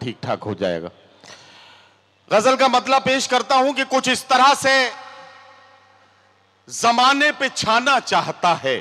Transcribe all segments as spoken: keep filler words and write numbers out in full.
ठीक ठाक हो जाएगा। गजल का मतलब पेश करता हूं कि कुछ इस तरह से जमाने पे छाना चाहता है,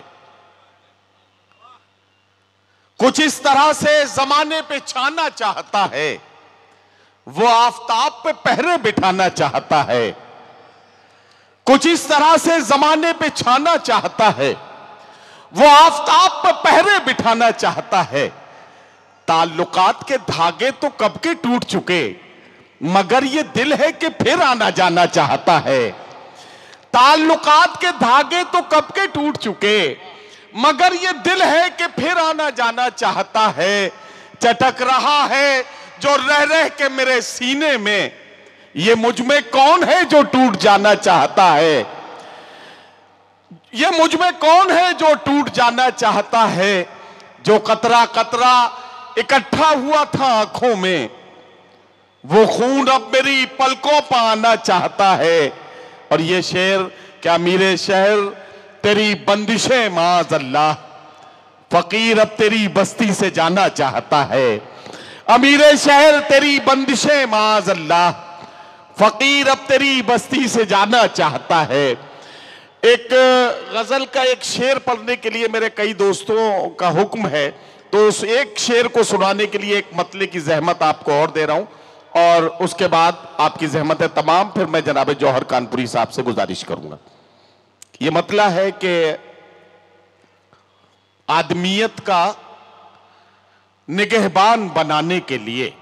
कुछ इस तरह से जमाने पे छाना चाहता है, वो आफताब पे पहरे बिठाना चाहता है। कुछ इस तरह से जमाने पे छाना चाहता है, वो आफताब पे पहरे बिठाना चाहता है। ताल्लुकात के धागे तो कब के टूट चुके, मगर ये दिल है कि फिर आना जाना चाहता है। ताल्लुकात के धागे तो कब के टूट चुके, मगर ये दिल है कि फिर आना जाना चाहता है। चटक रहा है जो रह रह के मेरे सीने में, ये मुझ में कौन है जो टूट जाना चाहता है। ये मुझ में कौन है जो टूट जाना चाहता है। जो कतरा कतरा इकट्ठा हुआ था आंखों में, वो खून अब मेरी पलकों पर आना चाहता है। और ये शेर क्या मीरे शहर तेरी बंदिशें माज़ अल्लाह, फकीर अब तेरी बस्ती से जाना चाहता है। अमीरे शहर तेरी बंदिशें माज़ अल्लाह, फकीर अब तेरी बस्ती से जाना चाहता है। एक गजल का एक शेर पढ़ने के लिए मेरे कई दोस्तों का हुक्म है, तो उस एक शेर को सुनाने के लिए एक मतले की जहमत आपको और दे रहा हूं, और उसके बाद आपकी जहमत है तमाम, फिर मैं जनाब जौहर कानपुरी साहब से गुजारिश करूंगा। ये मतला है कि आदमियत का निगहबान बनाने के लिए,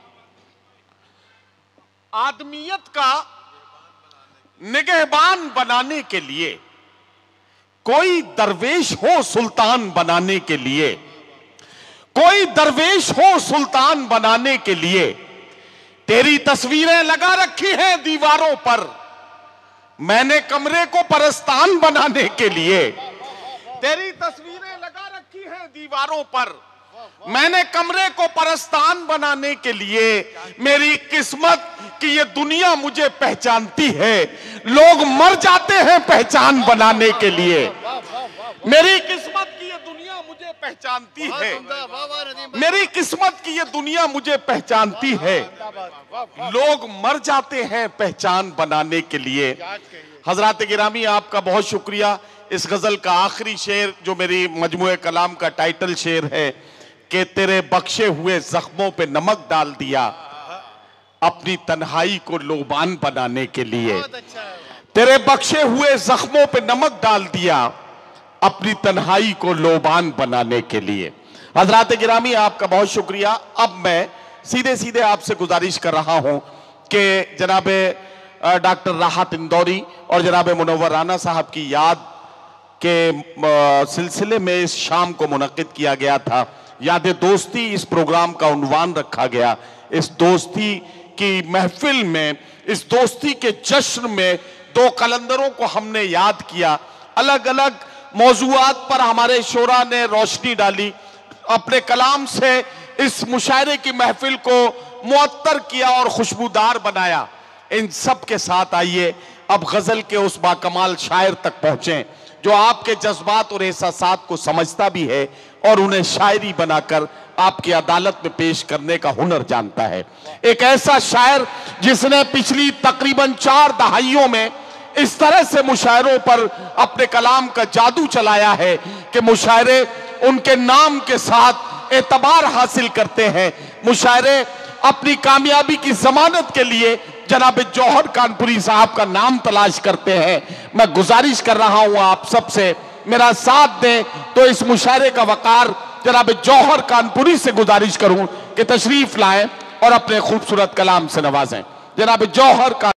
आदमियत का निगहबान बनाने के लिए कोई दरवेश हो सुल्तान बनाने के लिए, कोई दरवेश हो सुल्तान बनाने के लिए। तेरी तस्वीरें लगा रखी हैं दीवारों पर, मैंने कमरे को परस्तान बनाने के लिए। तेरी तस्वीरें लगा रखी हैं दीवारों पर, मैंने कमरे को परस्तान बनाने के लिए। मेरी किस्मत कि ये दुनिया मुझे पहचानती है, लोग मर जाते हैं पहचान बनाने के लिए। मेरी किस्मत की ये दुनिया मुझे पहचानती है, मेरी किस्मत की ये दुनिया मुझे पहचानती है, लोग मर जाते हैं पहचान बनाने के लिए। हजरात गिरामी, आपका बहुत शुक्रिया। इस गजल का आखिरी शेर जो मेरी मजमुए कलाम का टाइटल शेर है कि तेरे बख्शे हुए जख्मों पे नमक डाल दिया अपनी तन्हाई को लोबान बनाने के लिए। तेरे बख्शे हुए जख्मों पे नमक डाल दिया अपनी तन्हाई को लोबान बनाने के लिए। हजरात गिरामी, आपका बहुत शुक्रिया। अब मैं सीधे सीधे आपसे गुजारिश कर रहा हूं कि जनाब डॉक्टर राहत इंदौरी और जनाब मुनव्वर राना साहब की याद के सिलसिले में इस शाम को मुनक्किद किया गया था। याद दोस्ती इस प्रोग्राम का उन्वान रखा गया। इस दोस्ती की महफिल में, इस दोस्ती के जश्न में दो कलंदरों को हमने याद किया। अलग अलग मौजूआत पर हमारे शोरा ने रोशनी डाली, अपने कलाम से इस मुशायरे की महफिल को मुअत्तर किया और खुशबूदार बनाया। इन सब के साथ आइए अब गजल के उस बाकमाल शायर तक पहुंचे जो आपके जज्बात और एहसासात को समझता भी है और उन्हें शायरी बनाकर आपकी अदालत में पेश करने का हुनर जानता है। एक ऐसा शायर जिसने पिछली तकरीबन चार दहाइयों में इस तरह से मुशायरों पर अपने कलाम का जादू चलाया है कि मुशायरे उनके नाम के साथ एतबार हासिल करते हैं। मुशायरे अपनी कामयाबी की जमानत के लिए जनाब जौहर कानपुरी साहब का नाम तलाश करते हैं। मैं गुजारिश कर रहा हूं आप सबसे, मेरा साथ दें तो इस मुशायरे का वकार जनाब जौहर कानपुरी से गुजारिश करूं कि तशरीफ लाएं और अपने खूबसूरत कलाम से नवाजें। जनाब जौहर का